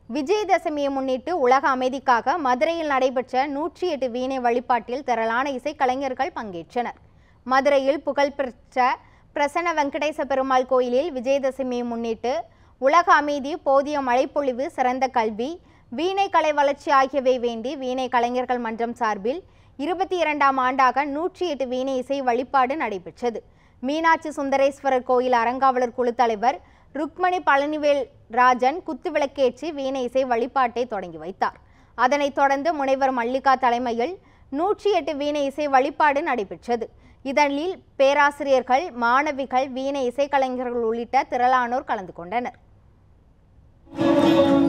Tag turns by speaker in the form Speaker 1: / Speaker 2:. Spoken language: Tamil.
Speaker 1: விஜயதசமியை முன்னிட்டு உலக அமைதிக்காக மதுரையில் நடைபெற்ற 108 வீணை வழிபாட்டில் திரளான இசைக்கலைஞர்கள் பங்கேற்றனர். மதுரையில் புகழ்பெற்ற பிரசன்ன வெங்கடேச பெருமாள் கோயிலில் விஜயதசமியை முன்னிட்டு உலக அமைதி, போதிய மழைப்பொழிவு, சிறந்த கல்வி, வீணை கலை வளர்ச்சி ஆகியவை வேண்டி வீணை கலைஞர்கள் மன்றம் சார்பில் 22ஆம் ஆண்டாக 108 வீணை இசை வழிபாடு நடைபெற்றது. மீனாட்சி சுந்தரேஸ்வரர் கோயில் அறங்காவலர் குழு தலைவர் ருக்மணி பழனிவேல் ராஜன் குத்துவிளக்கேற்றி வீணை இசை வழிபாட்டை தொடங்கி வைத்தார். அதனைத் தொடர்ந்து முனைவர் மல்லிகா தலைமையில் 108 வீணை இசை வழிபாடு நடைபெற்றது. இதனில் பேராசிரியர்கள், மாணவிகள், வீணை இசைக்கலைஞர்கள் உள்ளிட்ட திரளானோர் கலந்து கொண்டனர்.